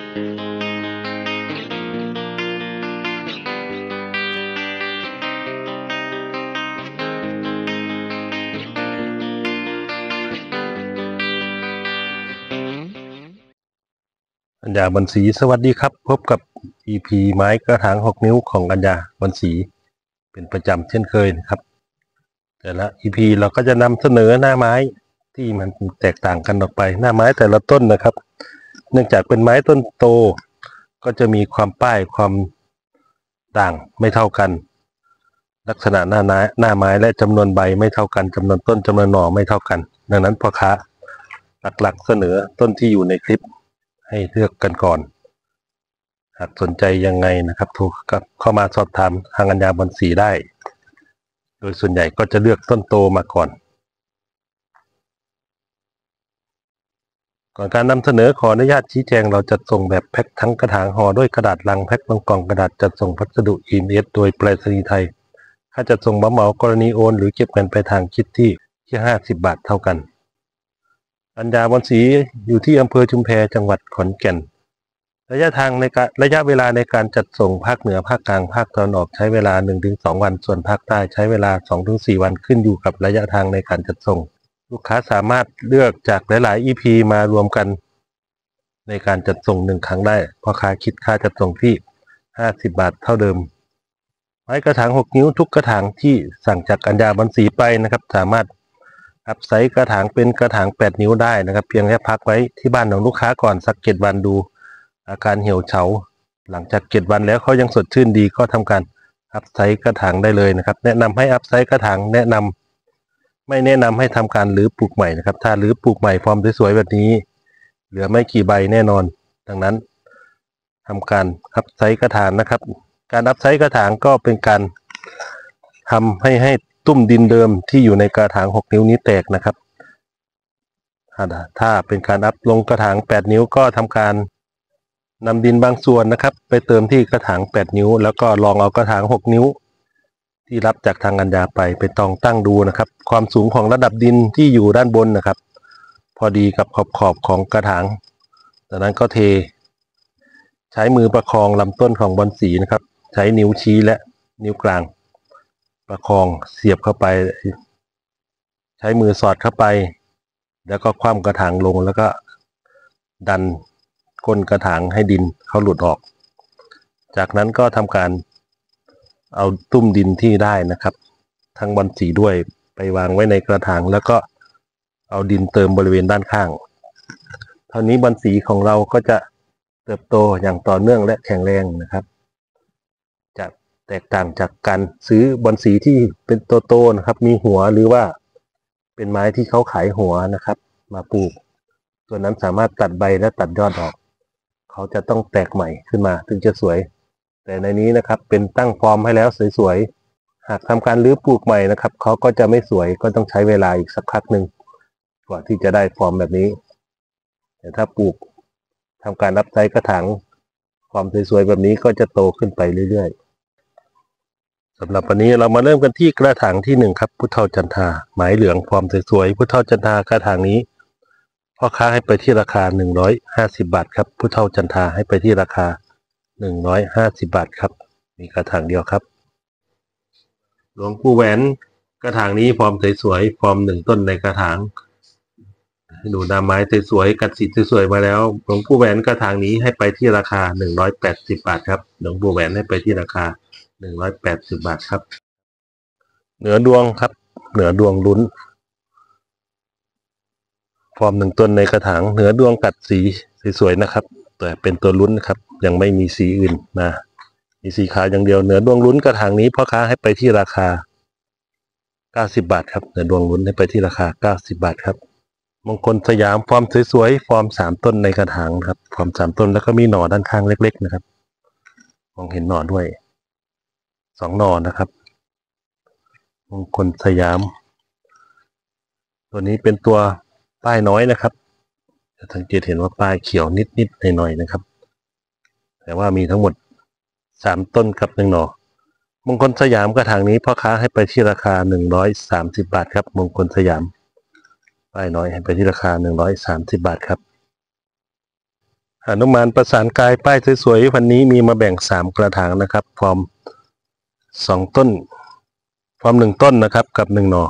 อัญญาบรรศรีสวัสดีครับพบกับ EP ไม้กระถาง6 นิ้วของอัญญาบรรศรีเป็นประจำเช่นเคยนะครับแต่ละ EP เราก็จะนำเสนอหน้าไม้ที่มันแตกต่างกันออกไปหน้าไม้แต่ละต้นนะครับเนื่องจากเป็นไม้ต้นโตก็จะมีความป้ายความต่างไม่เท่ากันลักษณะหน้าไม้และจำนวนใบไม่เท่ากันจำนวนต้นจำนวนหน่อไม่เท่ากันดังนั้นพ่อค้าหลักๆเสนอต้นที่อยู่ในคลิปให้เลือกกันก่อนหากสนใจยังไงนะครับโทรเข้ามาสอบถามทางอัญญาบรรศรีได้โดยส่วนใหญ่ก็จะเลือกต้นโตมาก่อนการนำเสนอขออนุญาตชี้แจงเราจะส่งแบบแพ็คทั้งกระถางห่อด้วยกระดาษลังแพ็คลงกล่องกระดาษจัดส่งพัสดุ EMS โดยไปรษณีย์ไทยค่าจัดส่งเหมากรณีโอนหรือเก็บเงินปลายทางคิดที่50 บาทเท่ากันอัญญาบรรศรีอยู่ที่อำเภอชุมแพจังหวัดขอนแก่นระยะเวลาในการจัดส่งภาคเหนือภาคกลางภาคตะวันออกใช้เวลา 1-2 วันส่วนภาคใต้ใช้เวลา 2-4 วันขึ้นอยู่กับระยะทางในการจัดส่งลูกค้าสามารถเลือกจากหลายๆ EP มารวมกันในการจัดส่ง1ครั้งได้พ่อค้าคิดค่าจัดส่งที่50 บาทเท่าเดิมไม้กระถาง6 นิ้วทุกกระถางที่สั่งจากอัญญาบรรศรีไปนะครับสามารถอัพไซส์กระถางเป็นกระถาง8 นิ้วได้นะครับเพียงแค่พักไว้ที่บ้านของลูกค้าก่อนสัก7 วันดูอาการเหี่ยวเฉาหลังจาก7 วันแล้วเขายังสดชื่นดีก็ทำการอัพไซส์กระถางได้เลยนะครับแนะนำให้อัพไซส์กระถางไม่แนะนำให้ทำการรื้อปลูกใหม่นะครับถ้ารื้อปลูกใหม่ฟอร์มสวยๆแบบนี้เหลือไม่กี่ใบแน่นอนดังนั้นทำการอัพไซส์กระถางนะครับการอัพไซส์กระถางก็เป็นการทำให้ตุ้มดินเดิมที่อยู่ในกระถาง6 นิ้วนี้แตกนะครับถ้าเป็นการอัพลงกระถาง8 นิ้วก็ทำการนำดินบางส่วนนะครับไปเติมที่กระถาง8 นิ้วแล้วก็ลองเอากระถาง6 นิ้วที่รับจากทางอัญญาไปตั้งดูนะครับความสูงของระดับดินที่อยู่ด้านบนนะครับพอดีกับขอบของกระถางจากนั้นก็เทใช้มือประคองลำต้นของบอนสีนะครับใช้นิ้วชี้และนิ้วกลางประคองเสียบเข้าไปใช้มือสอดเข้าไปแล้วก็คว่ำกระถางลงแล้วก็ดันก้นกระถางให้ดินเขาหลุดออกจากนั้นก็ทำการเอาตุ้มดินที่ได้นะครับทั้งบอนสีด้วยไปวางไว้ในกระถางแล้วก็เอาดินเติมบริเวณด้านข้างเท่านี้บอนสีของเราก็จะเติบโตอย่างต่อเนื่องและแข็งแรงนะครับจะแตกต่างจากการซื้อบอนสีที่เป็นโตๆนะครับมีหัวหรือว่าเป็นไม้ที่เขาขายหัวนะครับมาปลูกส่วนนั้นสามารถตัดใบและตัดยอดออกเขาจะต้องแตกใหม่ขึ้นมาถึงจะสวยแต่ในนี้นะครับเป็นตั้งฟอร์มให้แล้วสวยๆหากทำการรื้อปลูกใหม่นะครับเขาก็จะไม่สวยก็ต้องใช้เวลาอีกสักพักหนึ่งกว่าที่จะได้ฟอร์มแบบนี้แต่ถ้าปลูกทำการรับไซส์กระถางฟอร์มสวยๆแบบนี้ก็จะโตขึ้นไปเรื่อยๆสำหรับวันนี้เรามาเริ่มกันที่กระถางที่1ครับพุทธจันทราหมายเหลืองฟอร์มสวยๆพุทธจันทรากระถางนี้พ่อค้าให้ไปที่ราคา150 บาทครับพุทธจันทราให้ไปที่ราคา150 บาทครับมีกระถางเดียวครับหลวงปู่แหวนกระถางนี้ฟอร์มสวยๆฟอร์ม1ต้นในกระถางดูหน้าไม้สวยๆกัดสีสวยๆมาแล้วหลวงปู่แหวนกระถางนี้ให้ไปที่ราคา180 บาทครับหลวงปู่แหวนให้ไปที่ราคา180 บาทครับเหนือดวงครับเหนือดวงลุ้นฟอร์ม1ต้นในกระถางเหนือดวงกัดสีสวยๆนะครับแต่เป็นตัวลุ้นนะครับยังไม่มีสีอื่นมามีสีขาวอย่างเดียวเหนือดวงลุ้นกระถางนี้พ่อค้าให้ไปที่ราคา90 บาทครับเหนือดวงลุ้นให้ไปที่ราคา90 บาทครับมงคลสยามฟอร์มสวยๆฟอร์ม3 ต้นในกระถางครับฟอร์ม3 ต้นแล้วก็มีหน่อด้านข้างเล็กๆนะครับมองเห็นหน่อด้วย2 หน่อนะครับมงคลสยามตัวนี้เป็นตัวป้ายน้อยนะครับจะสังเกตเห็นว่าป้ายเขียวนิดๆหน่อยๆนะครับแต่ว่ามีทั้งหมด3 ต้นกับ1 หน่อมงคลสยามกระถางนี้พ่อค้าให้ไปที่ราคา130 บาทครับมงคลสยามป้ายน้อยให้ไปที่ราคา130 บาทครับหนุมานประสานกายป้ายสวยๆวันนี้มีมาแบ่ง3กระถางนะครับฟอร์ม2ต้นฟอร์ม1ต้นนะครับกับ1หน่อ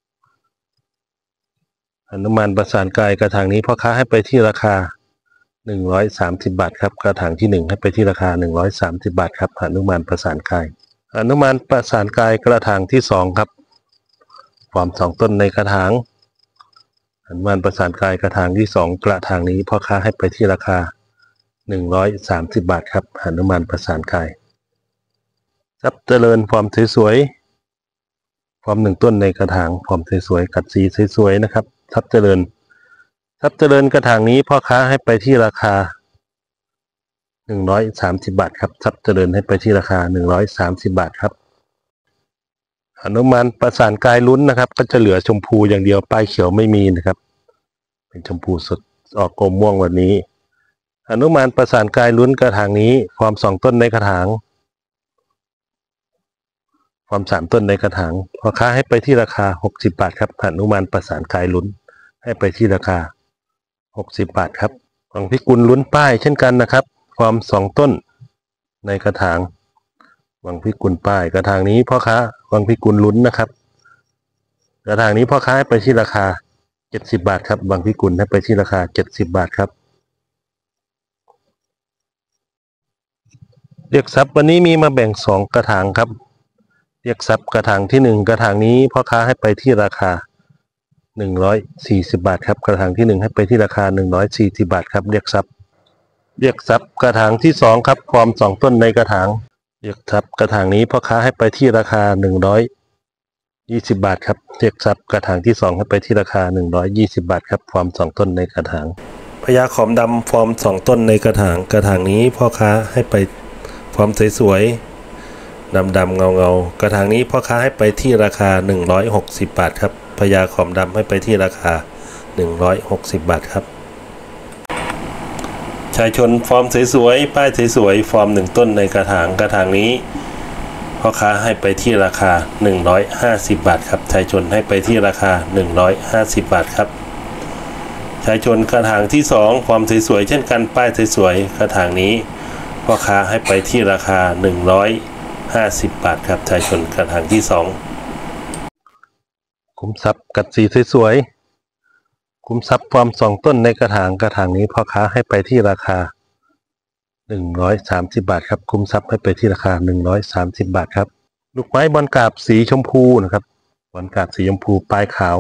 หนุมานประสานกายกระถางนี้พ่อค้าให้ไปที่ราคา130 บาทครับกระถางที่1ให้ไปที่ราคา130 บาทครับหนุมานประสานกายหนุมานประสานกายกระถางที่2ครับฟอร์ม2ต้นในกระถางหนุมานประสานกายกระถางที่2กระถางนี้พ่อค้าให้ไปที่ราคา130 บาทครับหนุมานประสานกายทรัพย์เจริญฟอร์มสวยๆฟอร์ม1ต้นในกระถางฟอร์มสวยๆกัดสีสวยๆนะครับทรัพย์เจริญกระถางนี้พ่อค้าให้ไปที่ราคา130 บาทครับทรัพย์เจริญให้ไปที่ราคา130 บาทครับหนุมานประสานกายลุ้นนะครับก็จะเหลือชมพูอย่างเดียวป้ายเขียวไม่มีนะครับเป็นชมพูสดออกกลมม่วงวันนี้หนุมานประสานกายลุ้นกระถางนี้ฟอร์ม2ต้นในกระถางฟอร์ม3ต้นในกระถางพ่อค้าให้ไปที่ราคา60 บาทครับหนุมานประสานกายลุ้นให้ไปที่ราคา60 บาทครับวังพิกุลลุ้นป้ายเช่นกันนะครับฟอร์ม2ต้นในกระถางวังพิกุลป้ายกระถางนี้พ่อค้าวังพิกุลลุ้นนะครับกระถางนี้พ่อค้าให้ไปที่ราคา70 บาทครับวังพิกุลให้ไปที่ราคา70 บาทครับเรียกทรัพย์วันนี้มีมาแบ่ง2กระถางครับเรียกทรัพย์กระถางที่1กระถางนี้พ่อค้าให้ไปที่ราคา140 บาทครับกระถางที่1ให้ไปที่ราคา140 บาทครับเรียกทรัพย์กระถางที่2ครับฟอร์ม2ต้นในกระถางเรียกทรัพย์กระถางนี้พ่อค้าให้ไปที่ราคา120 บาทครับเรียกทรัพย์กระถางที่2ให้ไปที่ราคา120 บาทครับฟอร์ม2ต้นในกระถางพญาขอมดำฟอร์ม2ต้นในกระถางนี้พ่อค้าให้ไปฟอร์มสวยๆดำๆเงากระถางนี้พ่อค้าให้ไปที่ราคา160 บาทครับพญาขอมดำให้ไปที่ราคา160 บาทครับชายชนฟอร์มสวยๆป้ายสวยๆฟอร์ม1ต้นในกระถางนี้พ่อค้าให้ไปที่ราคา150 บาทครับชายชนให้ไปที่ราคา150 บาทครับชายชนกระถางที่2ฟอร์มสวยๆเช่นกันป้ายสวยๆกระถางนี้พ่อค้าให้ไปที่ราคา150 บาทครับชายชนกระถางที่2คุ้มทรัพย์กัดสีสวยๆคุ้มทรัพย์ฟอร์ม2ต้นในกระถางนี้พ่อค้าให้ไปที่ราคา130 บาทครับคุ้มทรัพย์ให้ไปที่ราคา130 บาทครับลูกไม้บอลกาบสีชมพูนะครับบอลกาบสีชมพูปลายขาว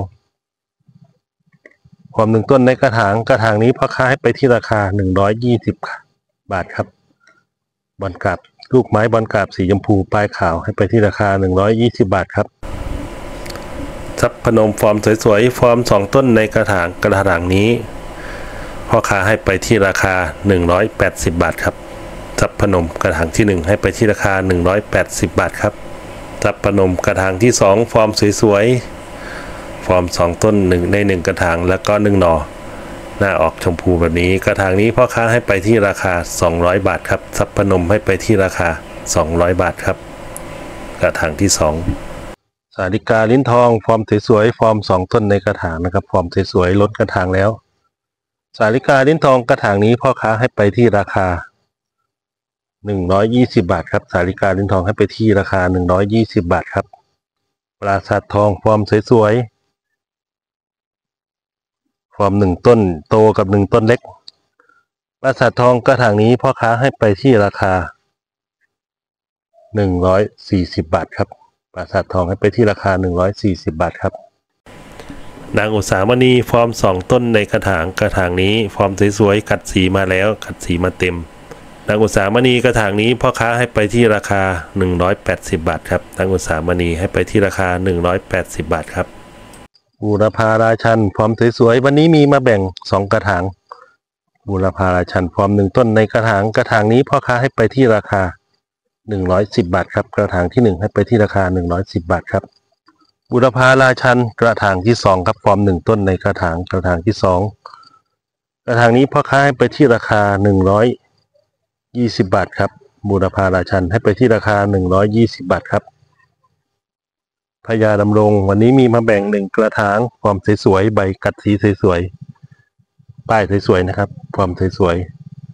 ฟอร์ม1ต้นในกระถางนี้พ่อค้าให้ไปที่ราคา120 บาทครับบอลกาบลูกไม้บอลกาบสีชมพูปลายขาวให้ไปที่ราคา120 บาทครับทรัพย์พนมฟอร์มสวยๆฟอร์ม2ต้นในกระถางนี้พ่อค้าให้ไปที่ราคา180 บาทครับทรัพย์พนมกระถางที่1ให้ไปที่ราคา180 บาทครับทรัพย์พนมกระถางที่2ฟอร์มสวยๆฟอร์ม2ต้น1ใน1กระถางแล้วก็1หน่อหน้าออกชมพูแบบนี้กระถางนี้พ่อค้าให้ไปที่ราคา200 บาทครับทรัพย์พนมให้ไปที่ราคา200 บาทครับกระถางที่2สาลิกาลิ้นทองฟอร์มสวยๆฟอร์ม2ต้นในกระถางนะครับฟอร์มสวยๆล้นกระถางแล้วสาลิกาลิ้นทองกระถางนี้พ่อค้าให้ไปที่ราคา120 บาทครับสาลิกาลิ้นทองให้ไปที่ราคา120 บาทครับปราสาททองฟอร์มสวยๆฟอร์ม1ต้นโตกับ1ต้นเล็กปราสาททองกระถางนี้พ่อค้าให้ไปที่ราคา140 บาทครับปราสาททองให้ไปที่ราคา140 บาทครับนางอุษามณีฟอร์ม2ต้นในกระถางนี้ฟอร์มสวยๆกัดสีมาแล้วกัดสีมาเต็มนางอุษามณีกระถางนี้พ่อค้าให้ไปที่ราคา180 บาทครับนางอุษามณีให้ไปที่ราคา180 บาทครับบูรพาราชันฟอร์มสวยๆวันนี้มีมาแบ่ง2กระถางบูรพาราชันฟอร์ม1ต้นในกระถางนี้พ่อค้าให้ไปที่ราคา110 บาทครับกระถางที่1ให้ไปที่ราคา110 บาทครับบุรพาราชันกระถางที่2ครับฟอร์ม1ต้นในกระถางที่2กระถางนี้พ่อค้าให้ไปที่ราคา120 บาทครับบุรพาราชันให้ไปที่ราคา120 บาทครับพญาดำรงวันนี้มีมาแบ่ง1กระถางฟอร์มสวยๆใบกัดสีสวยๆป้ายสวยๆนะครับฟอร์มสวย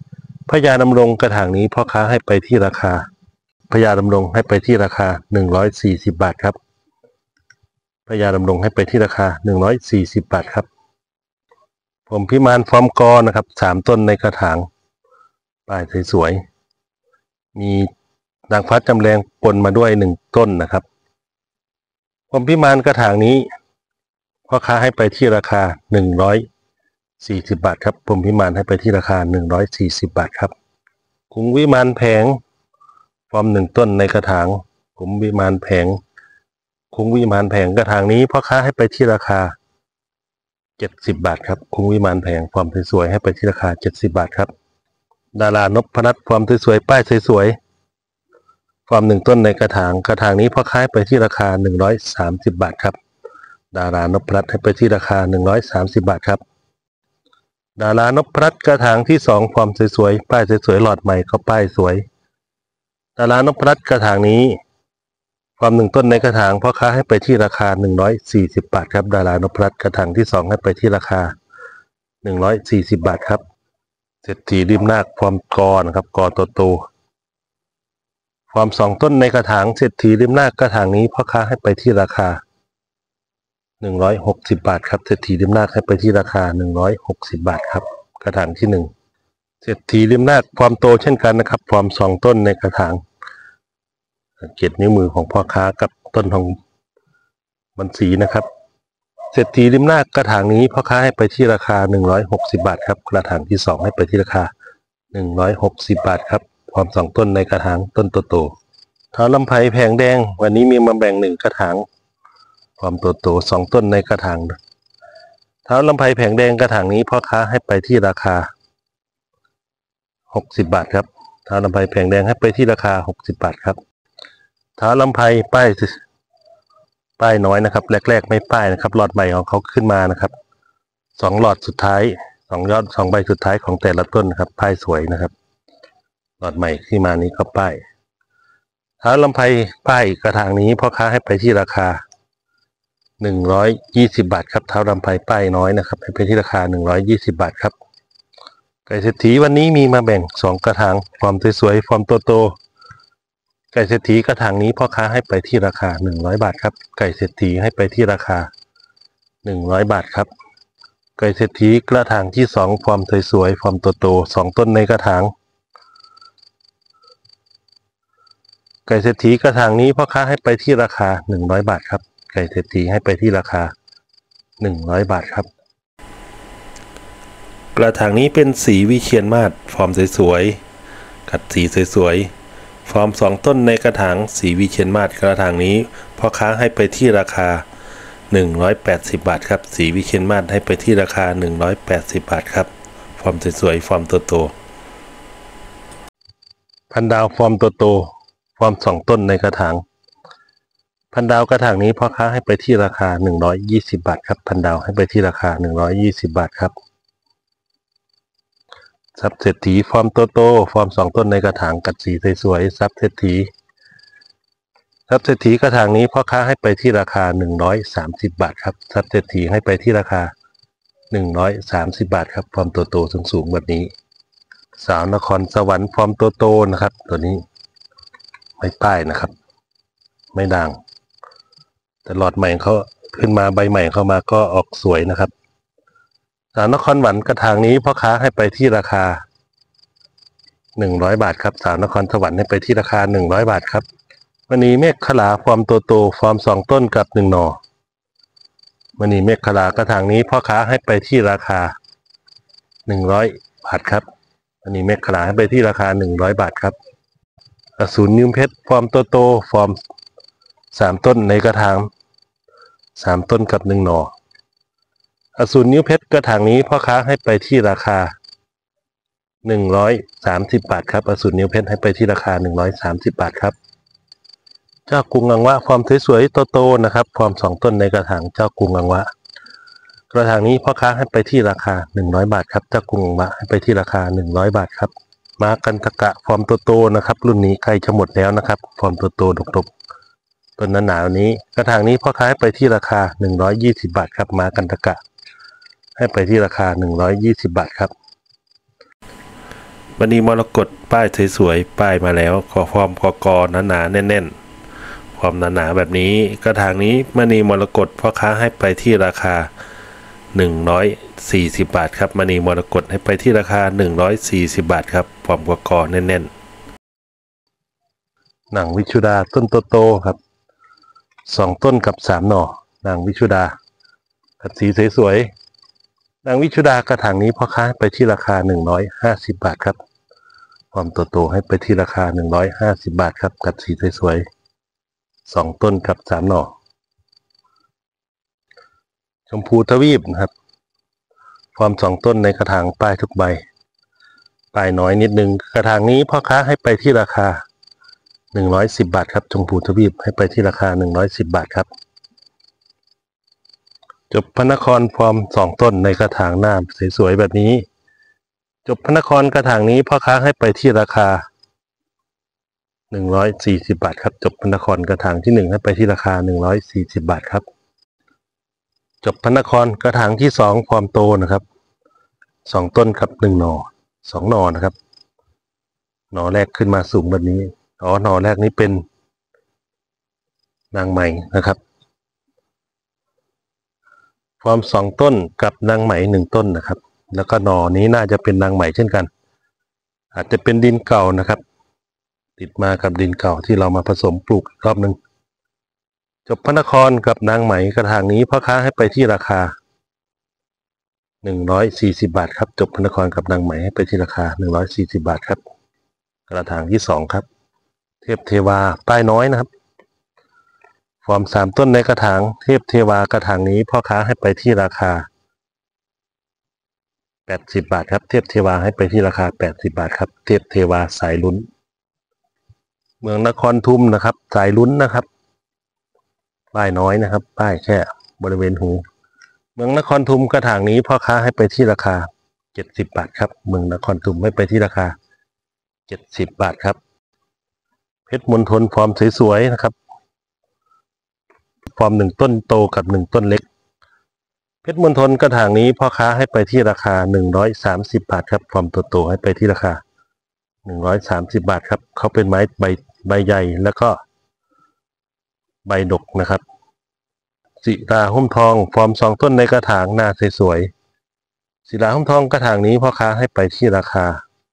พญาดำรงกระถางนี้พ่อค้าให้ไปที่ราคาพญาดำรงให้ไปที่ราคา140 บาทครับพญาดำรงให้ไปที่ราคา140 บาทครับผมพิมานฟอร์มกอนะครับ3 ต้นในกระถางป้ายสวยๆมีด่างพลัดจำแรงปนมาด้วย1 ต้นนะครับผมพิมานกระถางนี้พ่อค้าให้ไปที่ราคา140 บาทครับผมพิมานให้ไปที่ราคา140 บาทครับกุ้งวิมานแผงฟอร์ม1 ต้นในกระถางผมวิมานแผงคุ้งวิมานแผงกระถางนี้พ่อค้าให้ไปที่ราคา70 บาทครับคุ้งวิมานแผงฟอร์มสวยๆให้ไปที่ราคา70 บาทครับดารานพนัทฟอร์มสวยๆป้ายสวยๆฟอร์ม1 ต้นในกระถางนี้พ่อค้าให้ไปที่ราคา130 บาทครับดารานพนัทให้ไปที่ราคา130 บาทครับดารานพนัทกระถางที่2ฟอร์มสวยๆป้ายสวยๆหลอดใหม่ก็ป้ายสวยดารานพนัทกระถางนี้ฟอร์ม1 ต้นในกระถางพ่อค้าให้ไปที่ราคา140 บาทครับดารานพนัทกระถางที่2ให้ไปที่ราคา140 บาทครับเศรษฐีริมนาคฟอร์มกอนะครับกอโตฟอร์ม2 ต้นในกระถางเศรษฐีริมนาคกระถางนี้พ่อค้าให้ไปที่ราคา160 บาทครับเศรษฐีริมนาคให้ไปที่ราคา160 บาทครับกระถางที่1เศรษฐีริมนาคฟอร์มโตเช่นกันนะครับฟอร์ม2 ต้นในกระถางเกล็ดนิ้วมือของพ่อค้ากับต้นทองมันสีนะครับเศรษฐีริมนาคกระถางนี้พ่อค้าให้ไปที่ราคา160 บาทครับกระถางที่2ให้ไปที่ราคา160 บาทครับพร้อม2 ต้นในกระถางต้นโตๆเท้าลำไพแผงแดงวันนี้มีมาแบ่ง1 กระถางพร้อมโตๆ2 ต้นในกระถางเท้าลำไพแผงแดงกระถางนี้พ่อค้าให้ไปที่ราคา60 บาทครับเท้าลำไพแผงแดงให้ไปที่ราคา60 บาทครับเท้าลำไพป้ายน้อยนะครับแรกๆไม่ป้ายนะครับหลอดใหม่ของเขาขึ้นมานะครับ2 หลอดสุดท้าย2 ยอด2 ใบสุดท้ายของแต่ละต้นนะครับป้ายสวยนะครับหลอดใหม่ที่มานี้ก็ป้ายเท้าลำไพป้ายกระถางนี้พ่อค้าให้ไปที่ราคา120 บาทครับเท้าลำไพป้ายน้อยนะครับให้ไปที่ราคา120 บาทครับไก่เศรษฐีวันนี้มีมาแบ่ง2 กระถางฟอร์มสวยๆฟอร์มโตไก่เศรษฐีกระถางนี้พ่อค้าให้ไปที่ราคา100 บาทครับไก่เศรษฐีให้ไปที่ราคา100 บาทครับไก่เศรษฐีกระถางที่2ฟอร์มสวยๆฟอร์มโตๆ2 ต้นในกระถางไก่เศรษฐีกระถางนี้พ่อค้าให้ไปที่ราคา100 บาทครับไก่เศรษฐีให้ไปที่ราคา100 บาทครับกระถางนี้เป็นสีวิเชียรมาศฟอร์มสวยๆกัดสีสวยๆฟอร์ม2 ต้นในกระถางสีวิเชียรมาศกระถางนี้พ่อค้าให้ไปที่ราคา180 บาทครับสีวิเชียรมาศให้ไปที่ราคา180 บาทครับฟอร์มสวยๆฟอร์มโตๆพันดาวฟอร์มโตๆฟอร์ม2 ต้นในกระถางพันดาวกระถางนี้พ่อค้าให้ไปที่ราคา120 บาทครับพันดาวให้ไปที่ราคา120 บาทครับซับเศรษฐีฟอร์มโตๆฟอร์ม2 ต้นในกระถางกัดสีสวยๆซับเศรษฐีกระถางนี้พ่อค้าให้ไปที่ราคา130 บาทครับซับเศรษฐีให้ไปที่ราคา130 บาทครับฟอร์มโตๆสูงๆแบบนี้สาวนครสวรรค์ฟอร์มโตๆนะครับตัวนี้ไม่ป้ายนะครับไม่ด่างแต่หลอดใหม่เขาขึ้นมาใบใหม่เข้ามาก็ออกสวยนะครับสาวนครสวรรค์กระถางนี้พ่อค้าให้ไปที่ราคา100 บาทครับสาวนครสวรรค์ให้ไปที่ราคา100 บาทครับมณีเมฆขลาฟอร์มโตฟอร์ม2 ต้นกับ1 หน่อมณีเมฆขลากระถางนี้พ่อค้าให้ไปที่ราคา100 บาทครับมณีเมฆขลาให้ไปที่ราคา100 บาทครับอสูรนิ้วเพชรฟอร์มโตฟอร์ม3 ต้นในกระถาง3 ต้นกับ1 หน่ออสูรนิ้วเพชรกระถางนี้พ่อค้าให้ไปที่ราคา130 บาทครับอสูรนิ้วเพชรให้ไปที่ราคา130 บาทครับเจ้ากรุงอังวะฟอร์มสวยๆโตๆนะครับฟอร์ม2 ต้นในกระถางเจ้ากรุงอังวะกระถางนี้พ่อค้าให้ไปที่ราคา100 บาทครับเจ้ากรุงอังวะให้ไปที่ราคา100 บาทครับมากันทกะฟอร์มโตๆนะครับรุ่นนี้ใกล้จะหมดแล้วนะครับฟอร์มโตๆดกๆต้นหนาๆนี้กระถางนี้พ่อค้าให้ไปที่ราคา120 บาทครับมากันทกะให้ไปที่ราคา120 บาทครับมณีมรกตป้ายสวยๆป้ายมาแล้วขอความกอหนาๆแน่นๆความหนาๆแบบนี้กระถางนี้มณีมรกตพ่อค้าให้ไปที่ราคา140 บาทครับมณีมรกตให้ไปที่ราคา140 บาทครับความกอแน่นๆหนังวิชุดาต้นโตๆครับ2 ต้นกับ3 หน่อหนังวิชุดากัดสีสวยๆนางวิชุดากระถางนี้พ่อค้าไปที่ราคา150 บาทครับความโตให้ไปที่ราคา150 บาทครับกัดสีสวยๆ2 ต้นกับ3 หน่อชมพูทวีปนะครับความ2 ต้นในกระถางป้ายทุกใบป้ายน้อยนิดนึงกระถางนี้พ่อค้าให้ไปที่ราคา110 บาทครับชมพูทวีปให้ไปที่ราคา110 บาทครับจบพระนครฟอร์ม2 ต้นในกระถางหน้าสวยๆแบบนี้จบพระนครกระถางนี้พ่อค้าให้ไปที่ราคา140 บาทครับจบพระนครกระถางที่1ให้ไปที่ราคา140 บาทครับจบพระนครกระถางที่2ความโตนะครับ2 ต้นครับ1 หน่อ2 หน่อนะครับหน่อแรกขึ้นมาสูงแบบนี้หน่อแรกนี้เป็นนางไหมนะครับฟอร์ม2 ต้นกับนางไหม1 ต้นนะครับแล้วก็หน่อนี้น่าจะเป็นนางไหมเช่นกันอาจจะเป็นดินเก่านะครับติดมากับดินเก่าที่เรามาผสมปลูกรอบนึงจบพระนครกับนางไหมกระถางนี้พ่อค้าให้ไปที่ราคา140 บาทครับจบพระนครกับนางไหมให้ไปที่ราคา140 บาทครับกระถางที่2ครับเทพเทวาป้ายน้อยนะครับฟอร์ม3 ต้นในกระถางเทพเทวากระถางนี้พ่อค้าให้ไปที่ราคา80 บาทครับเทพเทวาให้ไปที่ราคา80 บาทครับเทพเทวาสายลุ้นเมืองนครทุมนะครับสายลุ้นนะครับป้ายน้อยนะครับป้ายแค่บริเวณหูเมืองนครทุมกระถางนี้พ่อค้าให้ไปที่ราคา70 บาทครับเมืองนครทุมให้ไปที่ราคา70 บาทครับเพชรมณฑลฟอร์มสวยๆนะครับฟอร์ม1 ต้นโตกับ1 ต้นเล็กเพชรมณฑลกระถางนี้พ่อค้าให้ไปที่ราคา130 บาทครับฟอร์มโตให้ไปที่ราคา130 บาทครับเขาเป็นไม้ใบใหญ่แล้วก็ใบดกนะครับศิลาหุ้มทองฟอร์ม2 ต้นในกระถางหน้าสวยๆศิลาหุ้มทองกระถางนี้พ่อค้าให้ไปที่ราคา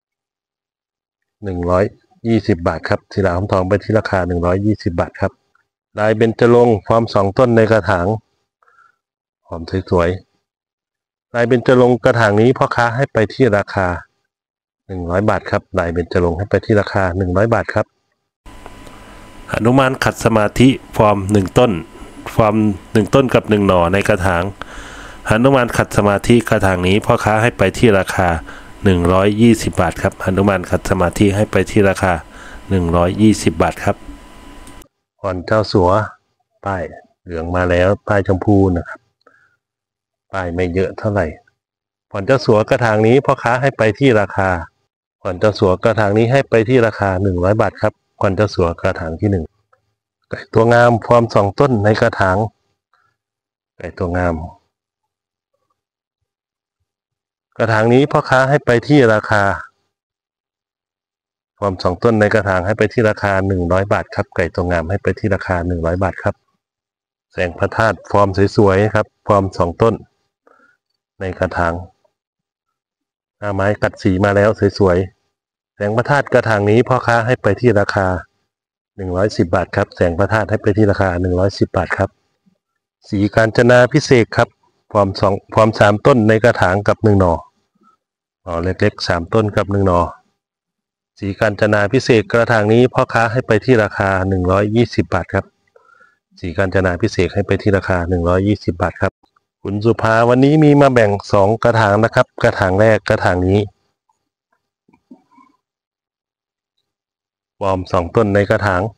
120 บาทครับศิลาหุ้มทองไปที่ราคา120 บาทครับลายเบญจรงค์ฟอร์ม2 ต้นในกระถางฟอร์มสวยๆลายเบญจรงค์กระถางนี้พ่อค้าให้ไปที่ราคา100 บาทครับลายเบญจรงค์ให้ไปที่ราคา100 บาทครับหนุมานขัดสมาธิฟอร์ม1 ต้นฟอร์ม1 ต้นกับ1 หน่อในกระถางหนุมานขัดสมาธิกระถางนี้พ่อค้าให้ไปที่ราคา120 บาทครับหนุมานขัดสมาธิให้ไปที่ราคา120 บาทครับอ่อนเจ้าสัวป้ายเหลืองมาแล้วป้ายชมพูนะครับป้ายไม่เยอะเท่าไหร่ผ่อนเจ้าสัวกระถางนี้พ่อค้าให้ไปที่ราคาผ่อนเจ้าสัวกระถางนี้ให้ไปที่ราคา100 บาทครับผ่อนเจ้าสัวกระถางที่1ไก่ตัวงามฟอร์ม2 ต้นในกระถางไก่ตัวงามกระถางนี้พ่อค้าให้ไปที่ราคาฟอร์ม2 ต้นในกระถางให้ไปที่ราคา100 บาทครับไก่ตัวงามให้ไปที่ราคา100 บาทครับแสงพระธาตุฟอร์มสวยๆครับฟอร์ม2 ต้นในกระถางหน้าไม้กัดสีมาแล้วสวยๆแสงพระธาตุกระถางนี้พ่อค้าให้ไปที่ราคา110 บาทครับแสงพระธาตุให้ไปที่ราคา110 บาทครับสีกาญจนาพิเศษครับฟอร์ม3 ต้นในกระถางกับ1 หน่อเล็กๆ3 ต้นกับ1 หน่อสีกาญจนาพิเศษกระถางนี้พ่อค้าให้ไปที่ราคา120 บาทครับสีกาญจนาพิเศษให้ไปที่ราคา120 บาทครับคุณสุภาวันนี้มีมาแบ่ง2 กระถางนะครับกระถางแรกกระถางนี้ฟอร์ม2 ต้นในกระถาง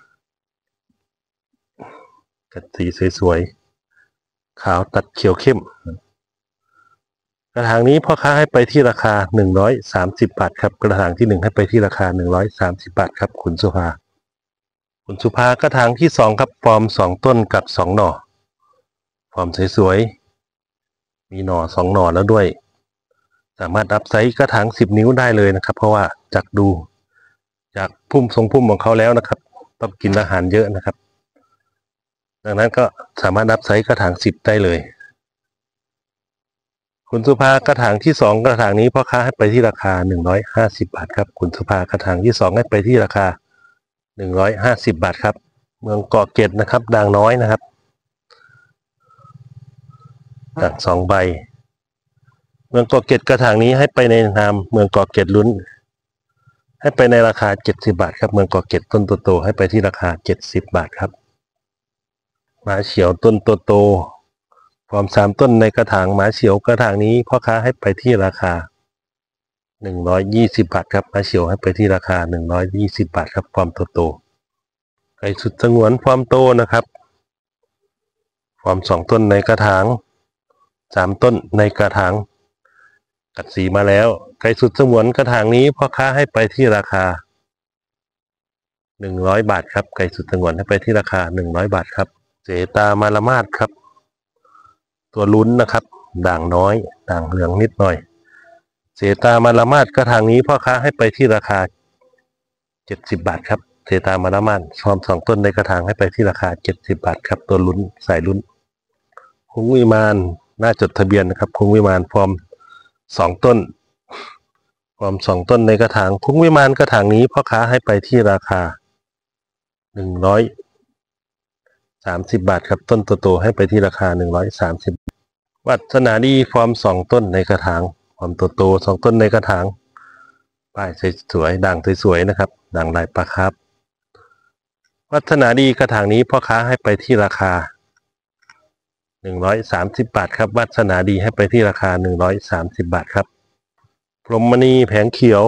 กัดสีสวยๆขาวตัดเขียวเข้มกระถางนี้พ่อค้าให้ไปที่ราคา130 บาทครับกระถางที่1ให้ไปที่ราคา130 บาทครับคุณสุภากระถางที่2ครับฟอร์ม2 ต้นกับ2 หน่อฟอร์มสวยๆมีหน่อ2 หน่อแล้วด้วยสามารถอัพไซส์กระถาง10 นิ้วได้เลยนะครับเพราะว่าจากดูจากพุ่มทรงพุ่มของเขาแล้วนะครับต้องกินอาหารเยอะนะครับดังนั้นก็สามารถอัพไซส์กระถาง10ได้เลยคุณสุภากระถางที่2กระถางนี้พ่อค้าให้ไปที่ราคา150 บาทครับคุณสุภากระถางที่2ให้ไปที่ราคา150 บาทครับเมืองเกาะเกร็ดนะครับด่างน้อยนะครับด่าง2 ใบเมืองเกาะเกร็ดกระถางนี้ให้ไปในนามเมืองเกาะเกร็ดลุ้นให้ไปในราคา70 บาทครับเมืองเกาะเกร็ดต้นโตๆให้ไปที่ราคา70 บาทครับหมาเฉียวต้นโตๆพร้อม3 ต้นในกระถางหมาเฉียวกระถางนี้พ่อค้าให้ไปที่ราคา120 บาทครับหมาเฉียวให้ไปที่ราคา120 บาทครับความโตๆไก่สุดสงวนความโตนะครับความ2 ต้นในกระถาง3 ต้นในกระถางกัดสีมาแล้วไก่สุดสงวนกระถางนี้พ่อค้าให้ไปที่ราคา100 บาทครับไก่สุดสงวนให้ไปที่ราคา100 บาทครับเสตามาละมาดครับตัวลุ้นนะครับด่างน้อยด่างเหลืองนิดหน่อยเสตามาละมาดกระถางนี้พ่อค้าให้ไปที่ราคา70 บาทครับเสตามาละมาดพร้อม2 ต้นในกระถางให้ไปที่ราคา70 บาทครับตัวลุ้นสายลุ้นคุ้งวิมานน่าจดทะเบียนนะครับคุ้งวิมานพร้อม2 ต้นพร้อม2 ต้นในกระถางคุ้งวิมานกระถางนี้พ่อค้าให้ไปที่ราคา130 บาทครับต้นโตๆให้ไปที่ราคา130วัฒนาดีฟอร์ม2 ต้นในกระถางฟอร์มโตๆ2 ต้นในกระถางป้ายสวยๆด่างสวยๆนะครับด่างลายปลาครับวัฒนาดีกระถางนี้พ่อค้าให้ไปที่ราคา130 บาทครับวัฒนาดีให้ไปที่ราคา130 บาทครับพรหมณีแผงเขียว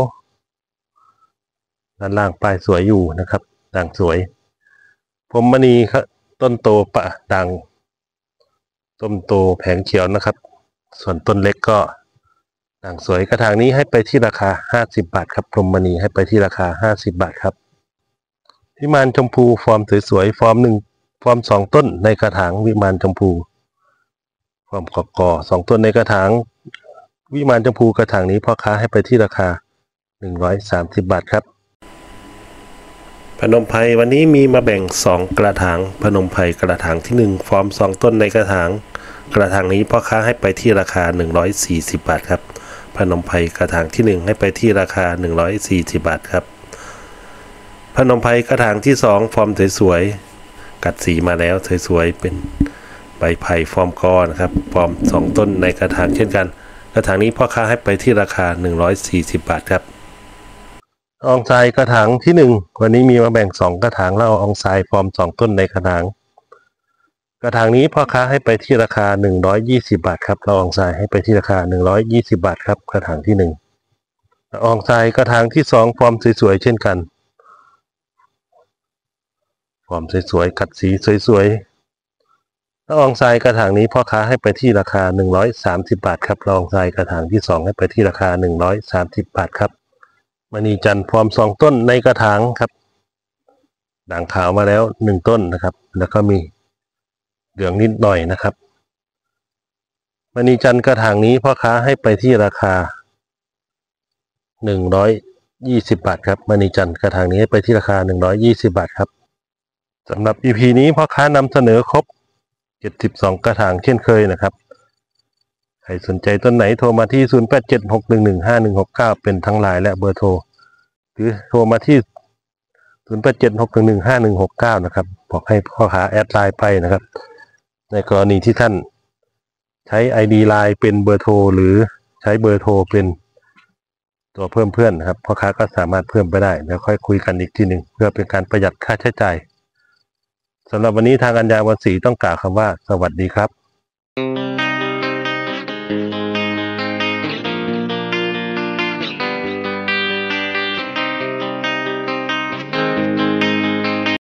ด้านล่างป้ายสวยอยู่นะครับด่างสวยพรหมณีครับต้นโตปะด่างต้นโตแผงเขียวนะครับส่วนต้นเล็กก็ด่างสวยกระถางนี้ให้ไปที่ราคา50 บาทครับพรหมณีให้ไปที่ราคา50 บาทครับวิมานชมพูฟอร์มสวยๆฟอร์ม1ฟอร์ม2 ต้นในกระถางวิมานชมพูฟอร์มก่อ2 ต้นในกระถางวิมานชมพูกระถางนี้พ่อค้าให้ไปที่ราคา130 บาทครับพนมไพรวันนี้มีมาแบ่ง2 กระถางพนมไพรกระถางที่1ฟอร์ม2 ต้นในกระถางนี้พ่อค้าให้ไปที่ราคา140 บาทครับพนมไพรกระถางที่1ให้ไปที่ราคา140 บาทครับพนมไพรกระถางที่2ฟอร์มสวยๆกัดสีมาแล้วสวยๆเป็นใบไผ่ฟอร์มกอนะครับฟอร์ม2 ต้นในกระถางเช่นกันกระถางนี้พ่อค้าให้ไปที่ราคา140 บาทครับอองไซกระถางที่1วันนี้มีมาแบ่ง2 กระถางแล้วอองไซฟอร์ม2 ต้นในกระถางนี้พ่อค้าให้ไปที่ราคา120 บาทครับเราอองไซให้ไปที่ราคา120 บาทครับกระถางที่1อองไซกระถางที่2ฟอร์มสวยๆเช่นกันฟอร์มสวยๆกัดสีสวยๆละอองทรายกระถางนี้พ่อค้าให้ไปที่ราคา130 บาทครับละอองทรายกระถางที่2ให้ไปที่ราคา130 บาทครับมณีจันทร์ฟอร์ม2 ต้นในกระถางครับด่างขาวมาแล้ว1 ต้นนะครับแล้วก็มีเหลืองนิดหน่อยนะครับมณีจันทร์กระถางนี้พ่อค้าให้ไปที่ราคา120 บาทครับมณีจันทร์กระถางนี้ให้ไปที่ราคา120 บาทครับสำหรับ EP นี้พ่อค้านำเสนอครบ72 กระถางเช่นเคยนะครับใครสนใจต้นไหนโทรมาที่0876115169เป็นทั้งไลน์และเบอร์โทรหรือโทรมาที่0876115169นะครับบอกให้พ่อค้าแอดไลน์ไปนะครับในกรณีที่ท่านใช้ ID ไลน์เป็นเบอร์โทรหรือใช้เบอร์โทรเป็นตัวเพิ่มเพื่อนนะครับพ่อค้าก็สามารถเพิ่มไปได้แล้วค่อยคุยกันอีกทีหนึ่งเพื่อเป็นการประหยัดค่าใช้จ่ายสำหรับวันนี้ทางอัญญาวันศรีต้องกล่าวคำว่าสวัสดีครับ